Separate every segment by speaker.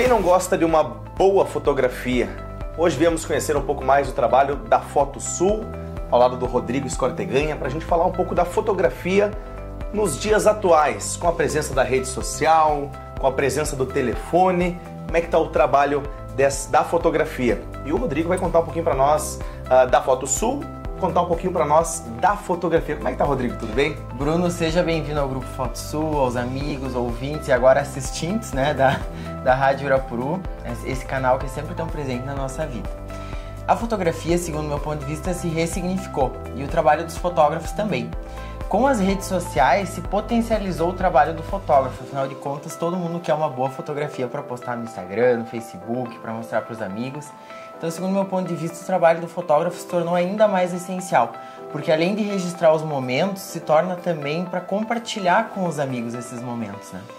Speaker 1: Quem não gosta de uma boa fotografia? Hoje viemos conhecer um pouco mais do trabalho da Fotosul, ao lado do Rodrigo Escorteganha, para a gente falar um pouco da fotografia nos dias atuais, com a presença da rede social, com a presença do telefone. Como é que está o trabalho da fotografia? E o Rodrigo vai contar um pouquinho para nós da Fotosul, contar um pouquinho para nós da fotografia. Como é que tá, Rodrigo? Tudo bem?
Speaker 2: Bruno, seja bem-vindo ao Grupo Fotosul, aos amigos, ouvintes e agora assistentes, né, da Rádio Irapuru, esse canal que é sempre tão presente na nossa vida. A fotografia, segundo meu ponto de vista, se ressignificou e o trabalho dos fotógrafos também. Com as redes sociais se potencializou o trabalho do fotógrafo, afinal de contas todo mundo quer uma boa fotografia para postar no Instagram, no Facebook, para mostrar para os amigos. Então, segundo meu ponto de vista, o trabalho do fotógrafo se tornou ainda mais essencial, porque além de registrar os momentos, se torna também para compartilhar com os amigos esses momentos, né?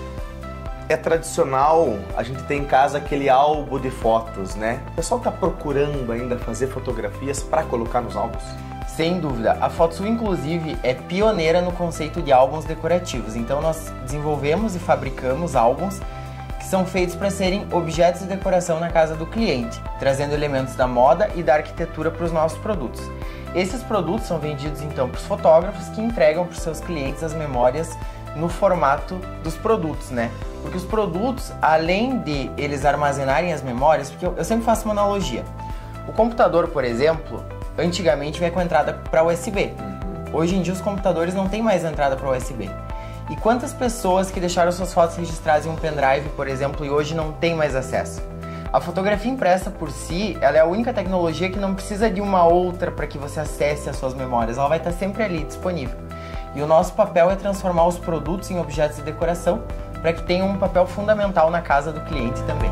Speaker 1: É tradicional a gente ter em casa aquele álbum de fotos, né? O pessoal está procurando ainda fazer fotografias para colocar nos álbuns?
Speaker 2: Sem dúvida. A Fotosul, inclusive, é pioneira no conceito de álbuns decorativos. Então, nós desenvolvemos e fabricamos álbuns que são feitos para serem objetos de decoração na casa do cliente, trazendo elementos da moda e da arquitetura para os nossos produtos. Esses produtos são vendidos, então, para os fotógrafos que entregam para os seus clientes as memórias no formato dos produtos, né? Porque os produtos, além de eles armazenarem as memórias, porque eu sempre faço uma analogia. O computador, por exemplo, antigamente vinha com entrada para USB. Hoje em dia os computadores não têm mais entrada para USB. E quantas pessoas que deixaram suas fotos registradas em um pendrive, por exemplo, e hoje não tem mais acesso? A fotografia impressa por si, ela é a única tecnologia que não precisa de uma outra para que você acesse as suas memórias. Ela vai estar sempre ali, disponível. E o nosso papel é transformar os produtos em objetos de decoração para que tenham um papel fundamental na casa do cliente também.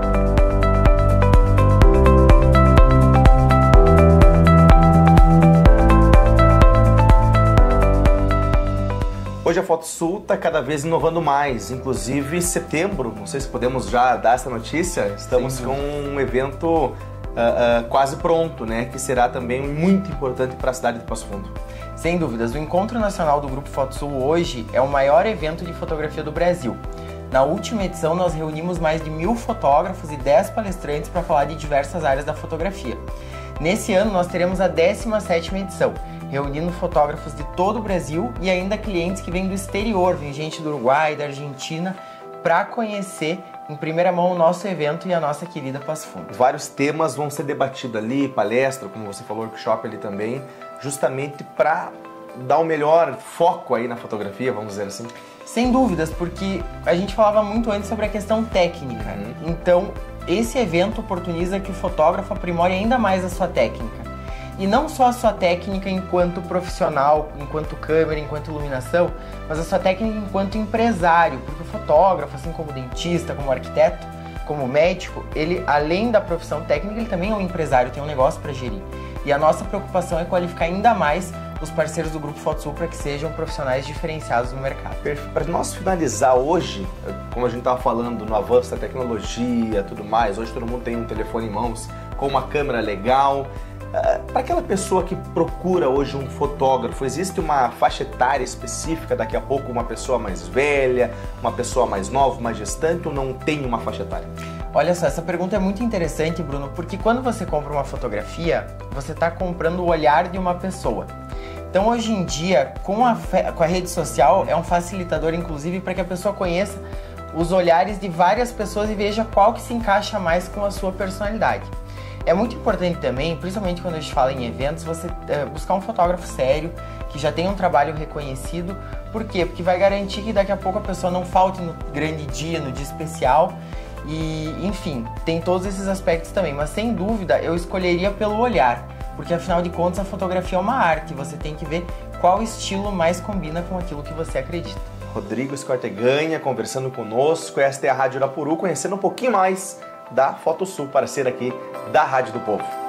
Speaker 1: Hoje a Fotosul está cada vez inovando mais, inclusive setembro, não sei se podemos já dar essa notícia, estamos com um evento quase pronto, né, que será também muito importante para a cidade de Passo Fundo.
Speaker 2: Sem dúvidas, o Encontro Nacional do Grupo Fotosul hoje é o maior evento de fotografia do Brasil. Na última edição nós reunimos mais de 1000 fotógrafos e 10 palestrantes para falar de diversas áreas da fotografia. Nesse ano nós teremos a 17ª edição, reunindo fotógrafos de todo o Brasil e ainda clientes que vêm do exterior, vem gente do Uruguai, da Argentina, para conhecer em primeira mão o nosso evento e a nossa querida Passo Fundo.
Speaker 1: Vários temas vão ser debatidos ali, palestra, como você falou, workshop ali também, justamente para dar o melhor foco aí na fotografia, vamos dizer assim.
Speaker 2: Sem dúvidas, porque a gente falava muito antes sobre a questão técnica. Então, esse evento oportuniza que o fotógrafo aprimore ainda mais a sua técnica. E não só a sua técnica enquanto profissional, enquanto câmera, enquanto iluminação, mas a sua técnica enquanto empresário, porque o fotógrafo, assim como o dentista, como o arquiteto, como o médico, ele, além da profissão técnica, ele também é um empresário, tem um negócio para gerir. E a nossa preocupação é qualificar ainda mais os parceiros do Grupo Fotosul para que sejam profissionais diferenciados no mercado.
Speaker 1: Para nós finalizar hoje, como a gente estava falando no avanço da tecnologia, tudo mais, hoje todo mundo tem um telefone em mãos com uma câmera legal. Para aquela pessoa que procura hoje um fotógrafo, existe uma faixa etária específica? Daqui a pouco uma pessoa mais velha, uma pessoa mais nova, uma gestante, ou não tem uma faixa etária?
Speaker 2: Olha só, essa pergunta é muito interessante, Bruno, porque quando você compra uma fotografia, você está comprando o olhar de uma pessoa. Então hoje em dia, com a rede social, é um facilitador inclusive para que a pessoa conheça os olhares de várias pessoas e veja qual que se encaixa mais com a sua personalidade. É muito importante também, principalmente quando a gente fala em eventos, você buscar um fotógrafo sério, que já tenha um trabalho reconhecido. Por quê? Porque vai garantir que daqui a pouco a pessoa não falte no grande dia, no dia especial. E, enfim, tem todos esses aspectos também. Mas sem dúvida, eu escolheria pelo olhar. Porque afinal de contas, a fotografia é uma arte. Você tem que ver qual estilo mais combina com aquilo que você acredita.
Speaker 1: Rodrigo Escorteganha conversando conosco. Esta é a Rádio Irapuru, conhecendo um pouquinho mais da Fotosul, parceira aqui da Rádio do Povo.